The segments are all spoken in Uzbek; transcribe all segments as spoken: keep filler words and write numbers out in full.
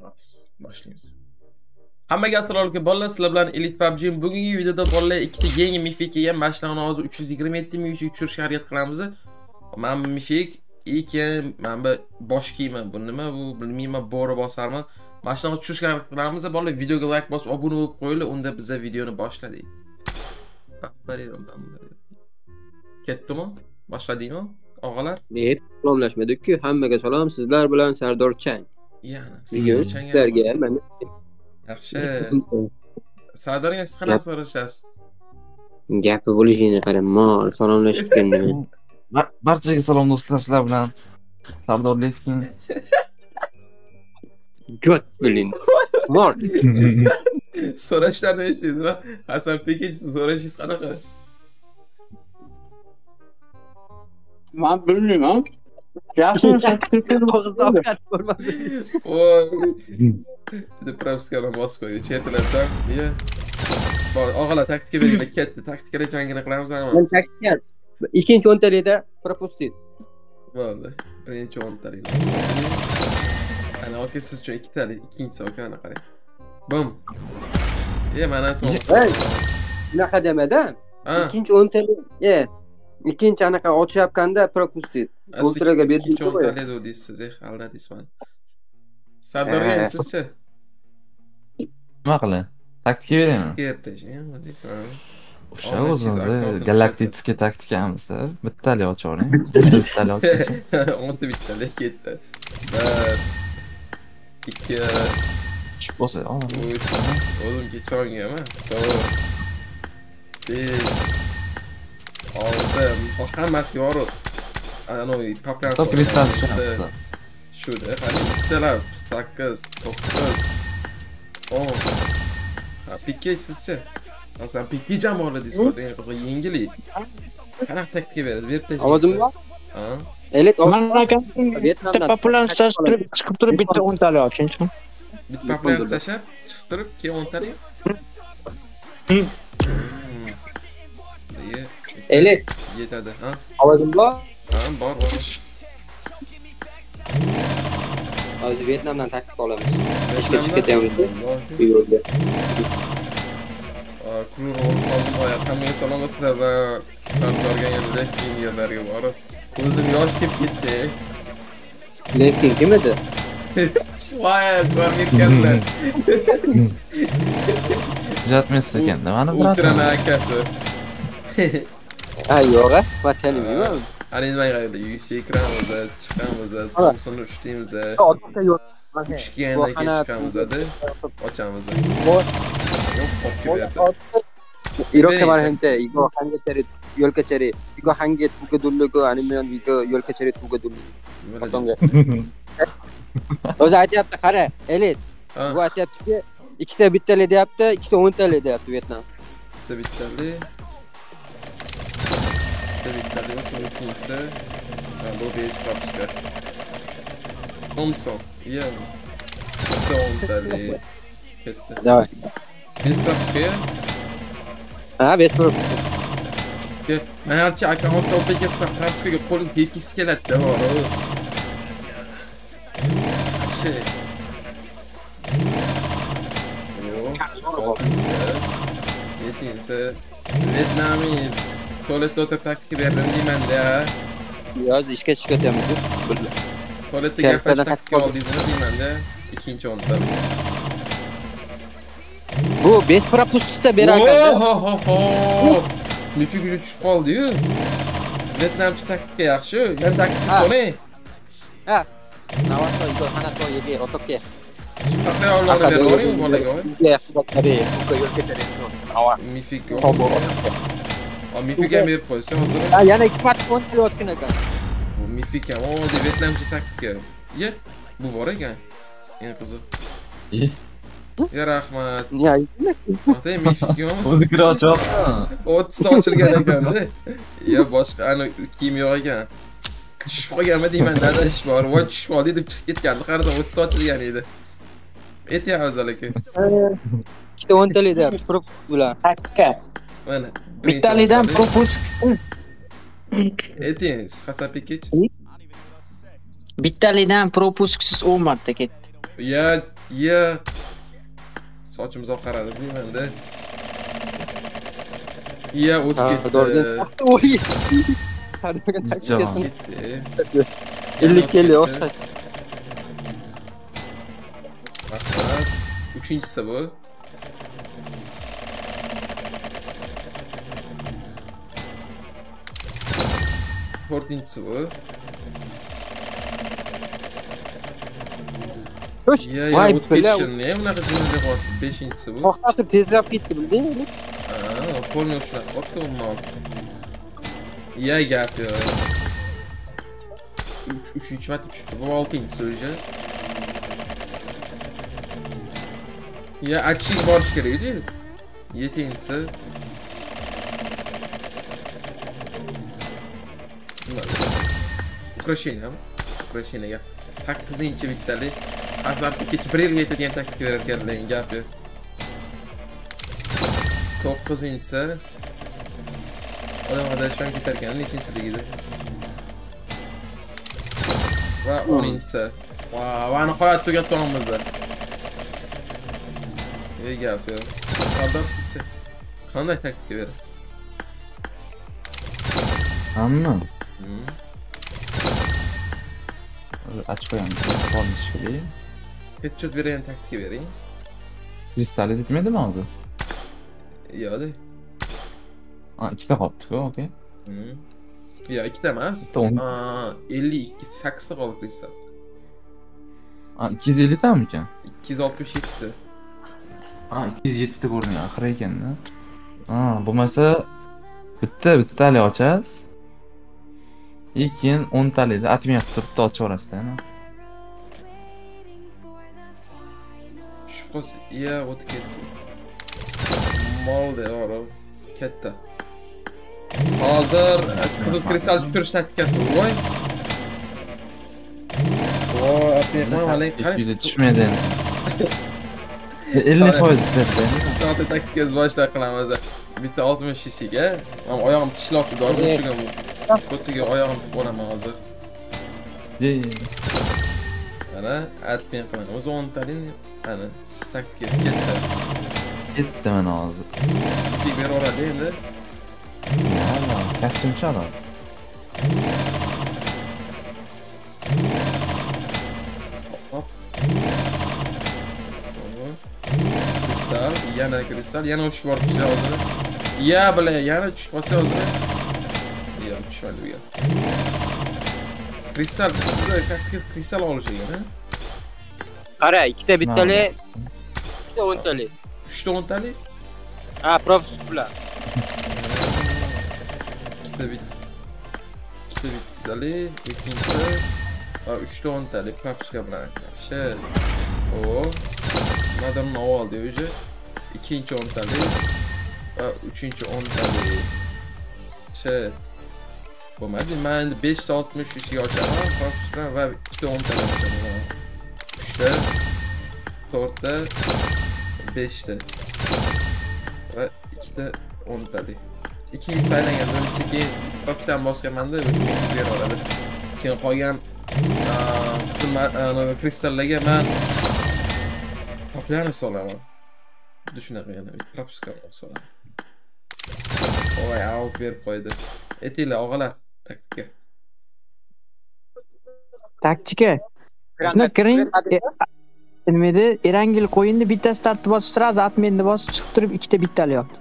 Boshlaymiz. Hammaga assalomu alaykum bolalar, sizlar bilan Elite P U B G. Bugungi videoda bolalar ikkita yangi mifik kelgan. Mashinalarni hozir uch yuz yigirma yetti ming yuz tushirishga harakat qilamiz. Men bu mifik, keyin men bu bosh kiyman. Bu nima? Bu bilmayman, bo'ri bosarman. Mashinalarni tushirishga harakat qilamiz. Bolalar videoga like bosib, obuna bo'lib qo'yinglar, unda bizlar videoni boshladik. Baqbariram, baqbariram. Ketdimi? Boshladingmi? Og'alar? Niyet salomlashmadik-ku. Hammaga salom. Sizlar bilan Sardor Chang. Yana, sizlarga men yaxshi. Sardorga siz qanaqa so'rashasiz? Gapi bo'lishini qarang, mol salomlashibganda. Barchaga salom do'stlar, sizlar bilan Sardor Levkin. Gut bilin. Mol. So'rashlarni eshitdingizmi? Hasanbek so'rashingiz qanaqa? Men bilmayman. Yaxshi saktirib Og'izdan ko'rmadim. Voy. Deb propiskani bosib qo'ying. Chetlashdan. Niye? Bor, og'alar taktika beringlar, ketdi. Taktikada jangini qilamiz ana. Men taktika ikkinchi o'ntalikda propustit. Bo'ldi. Birinchi o'ntalik. Ana oke siz uchun ikkitalik, ikkinchisi oke ana qarang. Bum. Ye, mana to'g'ri. Bunaqa demadan. Ikkinchi o'ntalik, e, ikkinchi anaqa ochayotganda propustit. Ultraga berdik. Ikkinchi o'ntalik deysiz, eh, aldadingiz meni. Sardorga sizchi? Nima qilay? Taktika beraymi? Ertashing, deysan. O'sha o'zingiz galaktikskiy taktikamizda bittalik ochavering. Bittalik oching. o'nta bittalik ketdi. bir ikki Tushib bo'lsa, o'zim kechirolganman. to'rt besh olti hammasi yorug'. Ana o paplar kristal shuda, qani ikkitalar sakkiz to'qqiz o'n. Ha, pikka sizchi? Asan pikka jamoalar Discord eng qiziq yengili. Qanaqa taktika beradi? Berib tashlang. Ovozim bor? Ha. Elit Amerika popularizatsiya turib chiqib turib bitta o'ntalik oching. Bitta popularizatsiya chiqib turib keyin o'ntalik. Elit yetadi, ha? Ovozim bor? Ha, bor, bor. Hozir Vietnamdan taktik olamiz. Ishga chiqib ketamiz. Bu yo'lda. Klub olmoya hammaga salom sizlar va Sardorga yana keyingilarga borib ko'zim yosh kelib ketdi. Levkin kim edi? Voy, ko'rmayotganlar. Jatmas ekanda, mana Ultrani akasi. Ha, yo'q, va taniyman. Ana nima qaraydi, yuksak ekranimiz, chiqamiz, Thompson uchtimiz. Otga yo'q. Uchganda chiqamiz edi, ochamiz. Iroqqa barhante, igo hangi chari yo'lga chari, igo hangi tuga dullugo, animayon igo yo'lga chari tuga dullugo. O'zi aytayapti, qara, Elit. Bu aytayapti, ikkita bittali deyapti, ikkita o'ntali deyapti Vietnam. Bitta bittali. Bitta bittali va ikkinchisi bu besh propiska. Thompson, yeah. Bitta o'ntali. Ketdi. Davay. besh propiska. Ha, besh propiska. Ke, men harchi akkauntda o'tga propiskaga qo'lim tegkisi keladi-da, bor. Şey. Yetinse Vietnamiz tuvaletda o'tirib taktika berdim deyman-da. Yo'q, ishga chiqatyapmiz. Tuvaletda gapirib taktika oldingizmi deyman-da. Ikkinchi o'nta. Bu besh propustda berakanda. Ho ho ho. Mifik uchi tushib qoldi-yu. Vietnamcha taktika yaxshi, men taktika so'rang. Ha. Navato igo hanato yegi otokka. Qanday oladi beravering bolaga? Ya, xabarlari, bu yo'lga chari. Ava. Mifik yo'q. O mifik ham berib qo'ysa hozir. Ha, yana ikki marta o'ntali o'tgan ekan. Bu mifik ham o deb Vietnamcha taktika. Ye, bu bor ekan. Eng qiziq. Ya rahmat. Ya, Otay mifik yo'q. o'zi kira ochyapti. o'ttiz ochilgan ekan-da. Ya boshqa ana kiyim yo'q ekan. Tushib qolganmi deyman, dada ish bor. Voy tushib qoldi deb chiqib ketgandi. Qarada o'ttiz ochilgan edi. Ayting Afzal aka. ikkita o'ntali deyapti, prop bilan. taktika. Mana. Bittalidan propusк. Ayting, Hasanbek. Bittalidan propusksiz o'n marta ketdi. Ya, ya. Sochimiz oq qaradi deyman-da. Ya, o'tib ketdi. Oy. Javob. Ketdi. ellik keldi, o'xshash. Rahmat. Uchinchisi bu. To'rtinchisi bu. Ho'sh. Ya, ya, o'tib ketishini ham unaqa jumlaga qoldi. beshinchisi bu. To'xtatib tezroq ketdi, bildingmi? Ha, qo'lni ushlab qoldi umuman. Ya, gap yo. uchinchi marta tushdi. Bu oltinchisi o'zi. Ya, achchiq borish kerak edi. yettinchisi. Ukrasheniya. Ukrasheniyaga sakkizinchi bittalik. Azartga ketib bir yilga yetadigan taklif berar ekanlar, gap yo'q. to'qqizinchisi. Odam adashdan ketar ekan, nechinchiligida. Va o'ninchisi. Va, vani qo'yat tugatganimizda. Ey gap yo'q. Qadrsizchi. Qanday taklif berasiz? Hamma. Hmm. Açık koyalım. Olmuş gibi. Headshot veren taklif vereyim. Kristali etmedi mi ağzı? Ya de. Ha, ikide koptu. Okey. Hmm. Ya iki demez. İşte on. Aa, elli iki, saksıda kaldı kristal. Ha, iki yüz elli tane mi ki? iki yüz altmış yedi. Ha, iki yüz yedi de görünüyor. Ahıra eken de. Ha, bu mesela bitti bitti ali açacağız. İlkin on taliydi. Atmaya tutup da açı orası da yani. Şu kız ya o tüketi. Mal de var o. Kette. Hazır kızıl kristal tuturuş taktikası bu boy. Ooo atmayayım aleyk. İki düşmedi. elli foiz işletti. Zaten taktikası başta kılamazlar. Bitti altmış kişiye. Ama ayağım çişlak doğru düşüyorum. Kötüge ayağım oynama hazır. Değil. Ana atmayayım kılamaz. on talin. Ana taktikası gitti. Gitti ben ağzı. Bir bir orada değil mi? Valla kaçım çalar. Hop. Kristal, yana kristal, yana uçuk var düşse hazır. Ya bile yana düşük batsa hazır. Ya düşmedi bu ya. Kristal, size kaç kristal olacak yani? Qara, ikkita bittali, ikkita o'ntali. uchta o'ntali? Ha, profesor bular. ikkita bit. ikkita bittali, ikkinchisi va uchta o'ntali propiska bilan. Şey. O. Madam Naval diyor önce. İkinci o'ntali va uchinchi o'ntali. Şey. Bo'lmaydi. Men endi besh ta oltmish uch ga ochaman, propiska va ikkita o'ntali ochaman. uchta, to'rtta, beshta va ikkita o'ntali. ikki yuz saylangan bo'lsa keyin propiskani bosganmanda o'tib beraveradi. Keyin qolgan kristallarga men Poplarni solaman. Shunaqa yana propiska solaman. Voy, avt berib qo'ydi. Aytinglar og'alar, taktika. Taktika. Shuni kiring. Nimada Erangil qo'yinni bitta startni bosib turasiz, atmenni bosib chiqib turib ikkita bittali yo'q.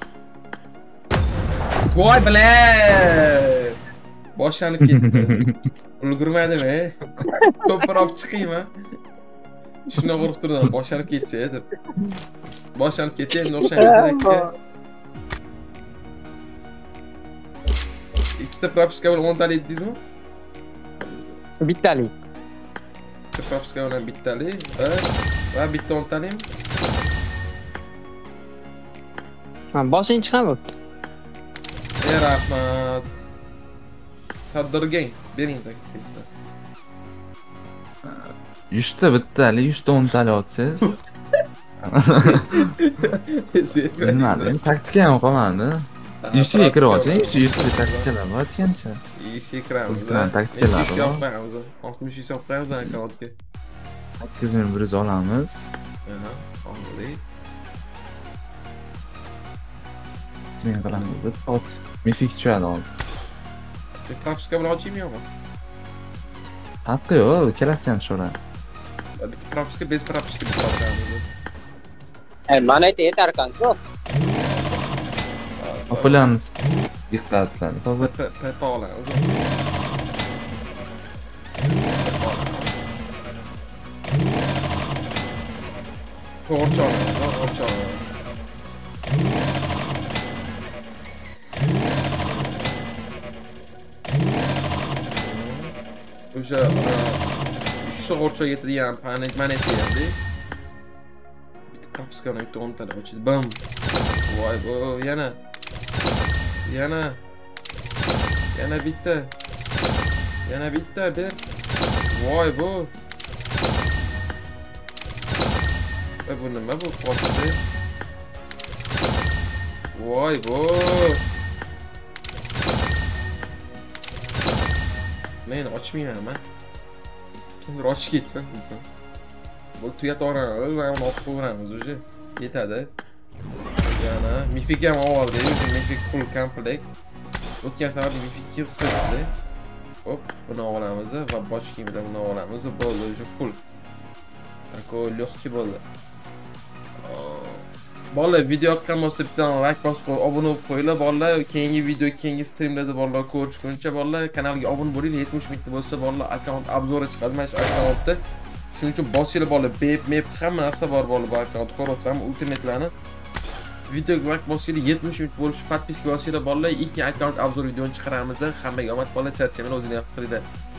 Voy bile. Boshlanib ketdi. Ulgurmadimi? Ko'proq chiqaymi? Shuna urib turdim, boshlanib ketsa deb. Boshlanib ketdi, endi o'xshaydi. Ikkita propiska bilan o'ntali dedingizmi? Bittali. Ikkita propiska bilan bittali va va bitta o'ntali. Ha, boshing chiqam bo'pti. Ey rahmat. Saddirgang, bering taklifni. yuzta bittali, yuzta o'ntali otsangiz. Bilmadim, taktika ham qolmadi. yuzga kirib olsang, yuzta taktikalar bor ekancha. yuzga kiramiz. Ultran taktikalar bor. oltmish yuz qo'yamiz akkauntga. sakkiz ming bir yuz olamiz. Mana, oldi. Men qilamiz. Bitta ot mifik tushadi hozir. Propiska bilan ochaymi yo'qmi? Haqqi yo'q, kelasi ham sho'ra. Bitta propiska bez propiska deb qolamiz. E, mana aytib yetar kanka. Populyarmiz. Diqqat qiladi. To'g'ri. Pepa olamiz. To'g'ri olamiz, to'g'ri olamiz. O'sha uchta o'rcha yetadigan panet manet berdi. Bitta propiska bilan bitta o'nta ochdi. Bam. Voy bu yana. Yana. Yana bitta. Yana bitta ber. Voy bu. Voy bu nima bu qo'shdi? Voy bu. Men ochmayman. Kimdir ochib ketsin inson. Bu tuyataveramiz va uni olib qo'yamiz o'zi. Yetadi. Yana mifik ham oldi. Mifik full komplet. O'tgan safar mifik kill spesdi. Hop, buni olamiz va boshqa bilan buni olamiz. Bo'ldi o'zi full. Tako lehki bo'ldi. Bolalar video yoqqan bo'lsa bittadan like bosib qo'yib, obuna bo'lib qo'yinglar. Bolalar keyingi video, keyingi streamlarda bolalar ko'rishguncha bolalar kanalga obuna bo'linglar. yetmish mingta bo'lsa bolalar akkaunt obzori chiqadi. Mana shu akkauntda shuning uchun bosinglar bolalar. Bep, mep hamma narsa bor bolalar bu akkaunt ko'rsam, ultimatlarni videoga like bosinglar yetmish ming bo'lish, podpiska bosinglar bolalar. Ikki akkaunt obzor videoni chiqaramiz. Hammaga omad bolalar, charchamaylar, o'zingizga yaxshi qilinglar.